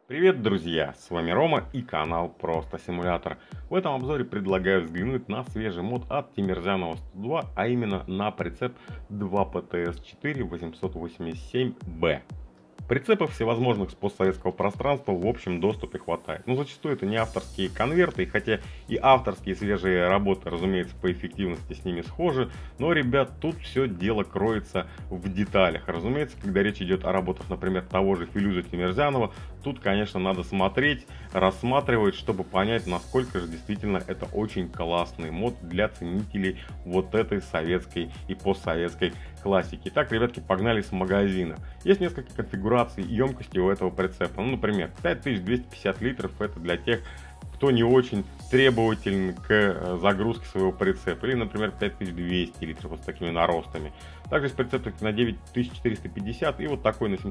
Привет, друзья! С вами Рома и канал Просто Симулятор. В этом обзоре предлагаю взглянуть на свежий мод от Тимирзянова 102, а именно на прицеп 2PTS4 887B. Прицепов всевозможных с постсоветского пространства в общем доступе хватает. Но зачастую это не авторские конверты, хотя и авторские свежие работы, разумеется, по эффективности с ними схожи, но, ребят, тут все дело кроется в деталях. Разумеется, когда речь идет о работах, например, того же Филюза Тимирзянова, тут, конечно, надо смотреть, рассматривать, чтобы понять, насколько же действительно это очень классный мод для ценителей вот этой советской и постсоветской классики. Итак, ребятки, погнали с магазина. Есть несколько конфигураций емкости у этого прицепа. Ну, например, 5250 литров — это для тех, кто не очень требователен к загрузке своего прицепа. Или, например, 5200 литров вот с такими наростами. Также есть прицеп на 9450 и вот такой на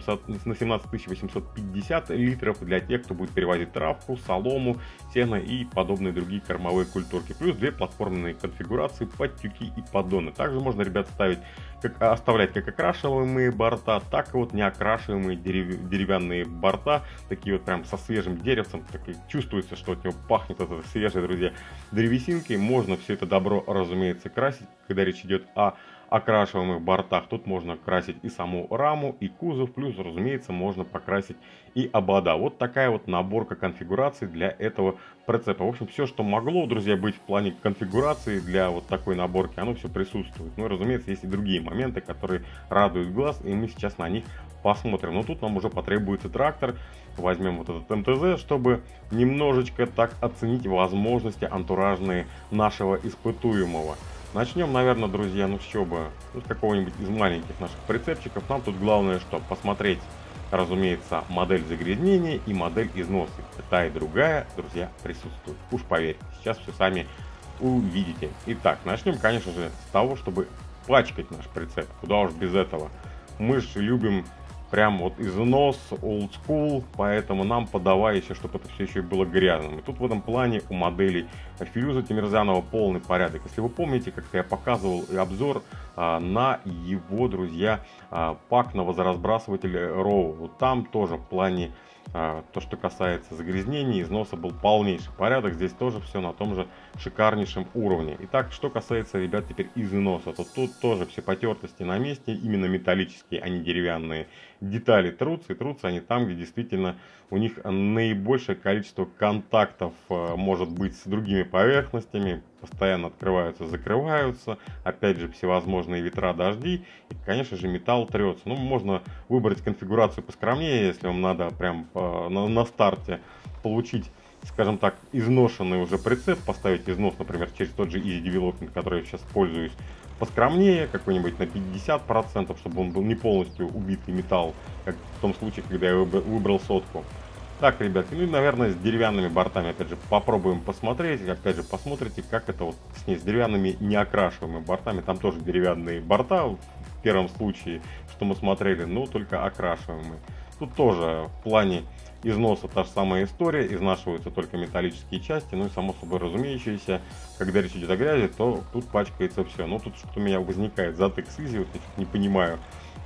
17850 литров для тех, кто будет перевозить травку, солому, сено и подобные другие кормовые культурки. Плюс две платформенные конфигурации под тюки и поддоны. Также можно, ребят, оставлять как окрашиваемые борта, так и вот неокрашиваемые деревянные борта, такие вот прям со свежим деревцем, чувствуется, что от него пахнет это свежей, друзья, древесинкой. Можно все это добро, разумеется, красить, когда речь идет о окрашиваемых бортах. Тут можно красить и саму раму, и кузов, плюс, разумеется, можно покрасить и обода. Вот такая вот наборка конфигураций для этого прицепа. В общем, все, что могло, друзья, быть в плане конфигурации для вот такой наборки, оно все присутствует. Ну и, разумеется, есть и другие моменты, которые радуют глаз, и мы сейчас на них посмотрим. Но тут нам уже потребуется трактор. Возьмем вот этот МТЗ, чтобы немножечко так оценить возможности антуражные нашего испытуемого. Начнем, наверное, друзья, ну с чего бы, с какого-нибудь из маленьких наших прицепчиков. Нам тут главное, что посмотреть, разумеется, модель загрязнения и модель износа. И та и другая, друзья, присутствует. Уж поверьте, сейчас все сами увидите. Итак, начнем, конечно же, с того, чтобы пачкать наш прицеп. Куда уж без этого. Мы же любим прям вот износ, old school, поэтому нам подавай еще, чтобы это все еще и было грязным. И тут в этом плане у моделей Филюза Тимирзянова полный порядок. Если вы помните, как-то я показывал и обзор на его, друзья, пак на возоразбрасыватель RAW. Вот там тоже в плане то, что касается загрязнений, износа, был полнейший порядок. Здесь тоже все на том же шикарнейшем уровне. Итак, что касается, ребят, теперь износа, то тут тоже все потертости на месте, именно металлические, а не деревянные детали трутся, и трутся они там, где действительно у них наибольшее количество контактов может быть с другими поверхностями, постоянно открываются, закрываются, опять же всевозможные ветра, дожди, и, конечно же, металл трется. Ну, можно выбрать конфигурацию поскромнее, если вам надо прям на старте получить, скажем так, изношенный уже прицеп, поставить износ, например, через тот же Easy Development, который я сейчас пользуюсь, поскромнее, какой-нибудь на 50%, чтобы он был не полностью убитый металл, как в том случае, когда я выбрал сотку. Так, ребят, ну и, наверное, с деревянными бортами, опять же, попробуем посмотреть, опять же, посмотрите, как это вот с деревянными неокрашиваемыми бортами. Там тоже деревянные борта в первом случае, что мы смотрели, но только окрашиваемые. Тут тоже в плане износа та же самая история, изнашиваются только металлические части, ну и само собой разумеющееся, когда речь идет о грязи, то тут пачкается все. Но тут что-то у меня возникает затык с Изи, вот я не понимаю,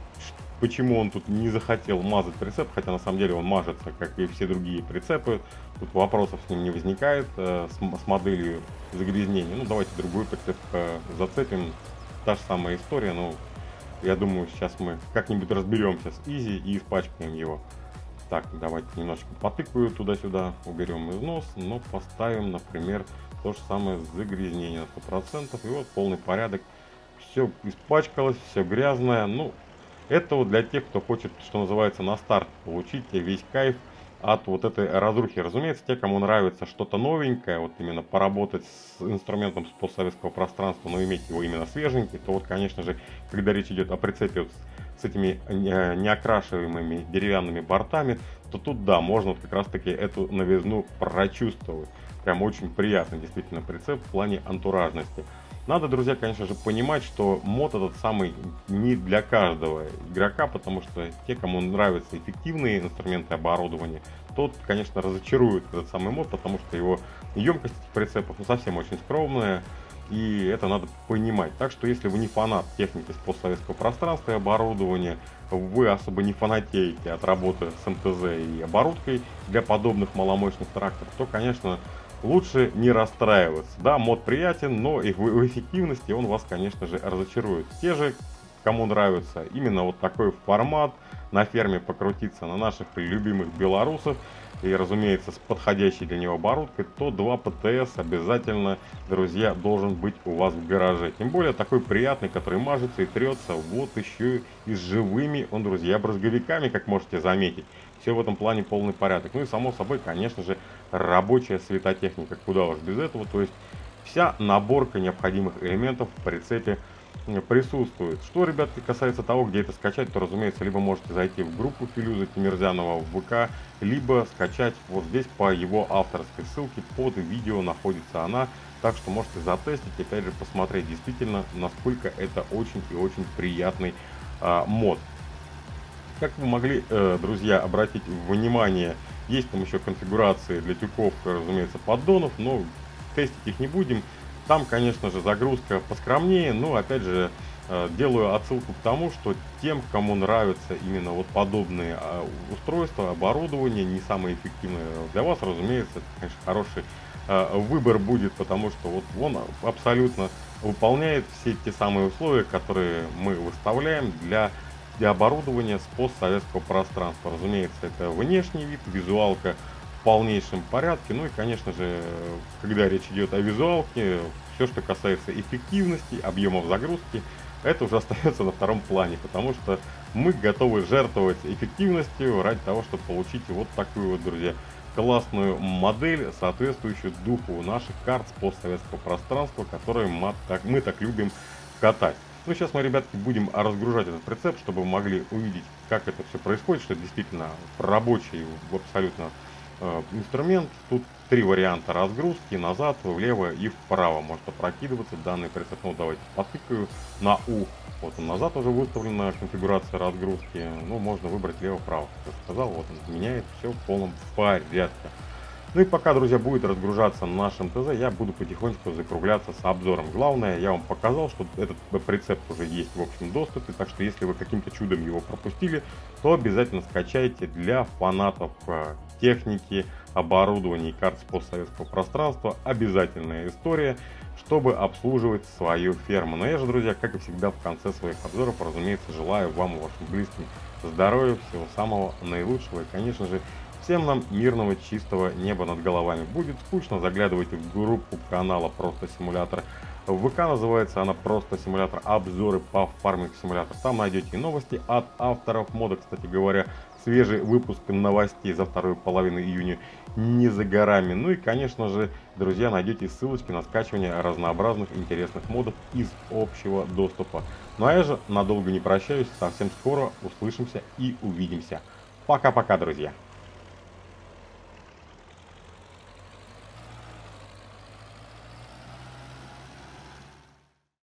почему он тут не захотел мазать прицеп, хотя на самом деле он мажется, как и все другие прицепы. Тут вопросов с ним не возникает, с моделью загрязнения. Ну давайте другой прицеп зацепим, та же самая история, но я думаю, сейчас мы как-нибудь разберемся с Изи и испачкаем его. Так, давайте немножечко потыкаю туда-сюда, уберем износ, но поставим, например, то же самое с загрязнением на 100%. И вот полный порядок. Все испачкалось, все грязное. Ну, это вот для тех, кто хочет, что называется, на старт получить весь кайф от вот этой разрухи. Разумеется, те, кому нравится что-то новенькое, вот именно поработать с инструментом с постсоветского пространства, но иметь его именно свеженький, то вот, конечно же, когда речь идет о прицепе вот с этими неокрашиваемыми деревянными бортами, то тут, да, можно вот как раз таки эту новизну прочувствовать. Прям очень приятный действительно прицеп в плане антуражности. Надо, друзья, конечно же, понимать, что мод этот самый не для каждого игрока, потому что те, кому нравятся эффективные инструменты оборудования, тот, конечно, разочарует этот самый мод, потому что его емкость прицепов совсем очень скромная. и это надо понимать. Так что если вы не фанат техники с постсоветского пространства и оборудования, вы особо не фанатеете от работы с МТЗ и оборудкой для подобных маломощных тракторов, то, конечно, лучше не расстраиваться. Да, мод приятен, но и в эффективности он вас, конечно же, разочарует. Те же, кому нравится именно вот такой формат, на ферме покрутиться на наших любимых белорусов и, разумеется, с подходящей для него оборудкой, то 2 ПТС обязательно, друзья, должен быть у вас в гараже. Тем более такой приятный, который мажется и трется, вот еще и с живыми, он, друзья, брызговиками, как можете заметить. Все в этом плане полный порядок. Ну и, само собой, конечно же, рабочая светотехника, куда уж без этого. То есть вся наборка необходимых элементов в прицепе присутствует. Что, ребятки, касается того, где это скачать, то, разумеется, либо можете зайти в группу Филюза Тимирзянова в ВК, либо скачать вот здесь по его авторской ссылке под видео находится она. Так что можете затестить, опять же, посмотреть действительно, насколько это очень и очень приятный мод. Как вы могли, друзья, обратить внимание, есть там еще конфигурации для тюков, разумеется, поддонов, но тестить их не будем. Там, конечно же, загрузка поскромнее, но, опять же, делаю отсылку к тому, что тем, кому нравятся именно вот подобные устройства, оборудование, не самое эффективное для вас, разумеется, это, конечно, хороший выбор будет, потому что вот он абсолютно выполняет все те самые условия, которые мы выставляем для оборудования с постсоветского пространства. Разумеется, это внешний вид, визуалка в полнейшем порядке. Ну и, конечно же, когда речь идет о визуалке, все, что касается эффективности, объемов загрузки, это уже остается на втором плане, потому что мы готовы жертвовать эффективностью ради того, чтобы получить вот такую вот, друзья, классную модель, соответствующую духу наших карт с постсоветского пространства, которые мы так любим катать. Ну, сейчас мы, ребятки, будем разгружать этот прицеп, чтобы вы могли увидеть, как это все происходит, что это действительно рабочий абсолютно инструмент. Тут 3 варианта разгрузки: назад, влево и вправо. Может опрокидываться данный прицеп. Ну, давайте потыкаю на У. Вот он назад уже выставлена конфигурация разгрузки. Ну, можно выбрать лево-право, как я сказал. Вот он меняет все в полном порядке. Ну и пока, друзья, будет разгружаться наш МТЗ, я буду потихонечку закругляться с обзором. Главное, я вам показал, что этот прицеп уже есть в общем доступе, так что если вы каким-то чудом его пропустили, то обязательно скачайте. Для фанатов техники, оборудования и карт с постсоветского пространства обязательная история, чтобы обслуживать свою ферму. Но я же, друзья, как и всегда, в конце своих обзоров, разумеется, желаю вам и вашим близким здоровья, всего самого наилучшего и, конечно же, всем нам мирного, чистого неба над головами. Будет скучно, заглядывайте в группу канала Просто Симулятор. В ВК называется она Просто Симулятор. Обзоры по фарминг симулятор. Там найдете и новости от авторов мода. Кстати говоря, свежий выпуск новостей за вторую половину июня не за горами. Ну и, конечно же, друзья, найдете ссылочки на скачивание разнообразных интересных модов из общего доступа. Ну а я же надолго не прощаюсь. Совсем скоро услышимся и увидимся. Пока-пока, друзья.